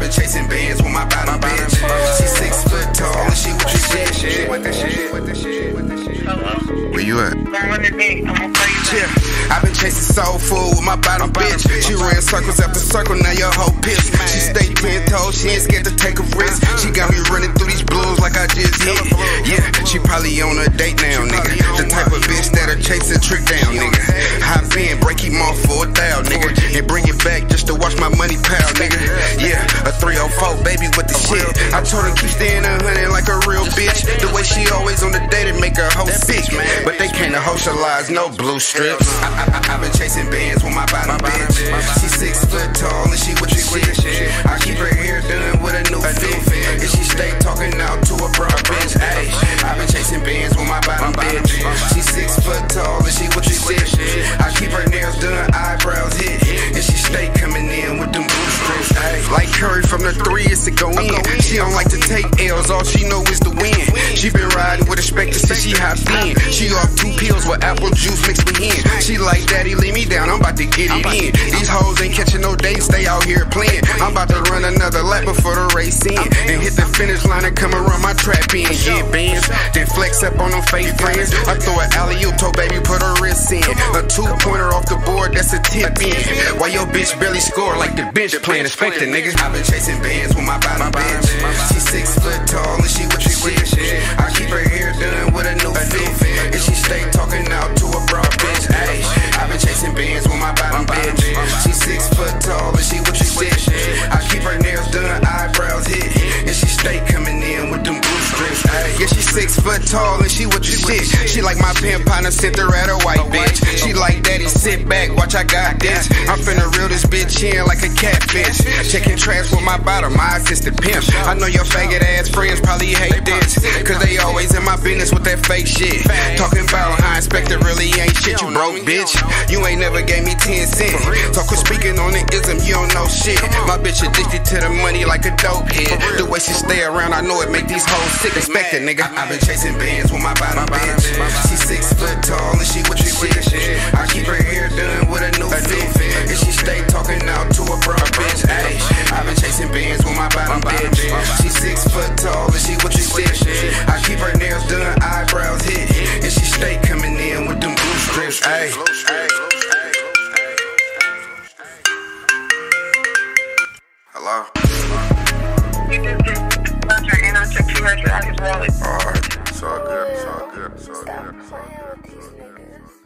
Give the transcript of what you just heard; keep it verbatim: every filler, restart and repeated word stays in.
been chasing bands with my bottom bitch. She six foot tall and she with the shit, shit, with the shit, with the shit, with the shit. Where you at? Yeah, I've been chasing soul food with my bottom bitch. She ran circles after circle, now your whole pissed. She stay ten toes, she ain't scared to take a risk. She got me running through these blues like I just hit. Yeah, she probably on a date now, nigga. The type of bitch that'll chase a trick down, nigga. Hop in, break him off for a thou, nigga, and bring it back just to watch my money pile, nigga. Yeah, a three oh four baby with the shit. I told her keep staying a hundred like a real bitch. The way she always on the date and make her hoe sick, but they can't socialize no blue strips. I, I, I, I've been chasing bands with my bottom bitch. She six foot tall and she with the shit. I keep her hair done with a new fit, and she stay talking out to a broad bitch. Ay, I've been chasing bands with my bottom bitch. She six foot tall and she with the shit. I keep her nails done, eyebrows hit, and she stay coming in with them blue strips. Ay, like Curry from the three, it's to go in. She don't like to take L's, all she know is to win. She been riding with Inspecta since she hopped in. She off two pills with apple juice mixed with hen. She like, daddy, leave me down, I'm about to get it in. These hoes ain't catching no dates, stay out here playing. I'm about to run another lap before the race in, and hit the finish line and come around my trap in. Get bands, then flex up on them fake friends. I throw an alley-oop, toe baby, put her wrist in. A two-pointer off the board, that's a tip in. Why your bitch barely score like the bench playing Inspecta, nigga? I've been chasing bands with my bottom bitch. She six foot tall and she with the shit. I keep her hair done with a new fit, and she stay talking out to a broad bitch. Ay, I've been chasing bands with my bottom bitch. She six foot tall and she with the shit. I keep her nails done, eyebrows hit, and she stay coming in with them blue strips. Ay, yeah, she six foot tall and she with the shit. She like my pen partner, sent her at a white bitch. She like, daddy, sit back, watch I got this. I'm finna reel this bitch in like a catfish. Checking trash with my bottom, my assistant pimp. I know your faggot ass friends probably hate this, cause they always in my business with that fake shit. Talking about how Inspecta really ain't shit, you broke bitch. You ain't never gave me ten cents. Talking speaking on the ism, you don't know shit. My bitch addicted to the money like a dope head. The way she stay around, I know it make these hoes sick. Inspecta, nigga. I've been chasing bands with my bottom bitch. She six foot tall and she with the shit. I keep her hair done with a new fit, and she stay talking out to a broad bitch. Ay, I've been chasing bands with my bottom bitch. She six foot tall and she with the shit. I keep her nails done, eyebrows hit, and she stay coming in with them blue strips. Ay. Hello? You just did and I took two hundred out of his wallet. Alright, it's all good, it's all good, it's all good, it's all good, it's all good.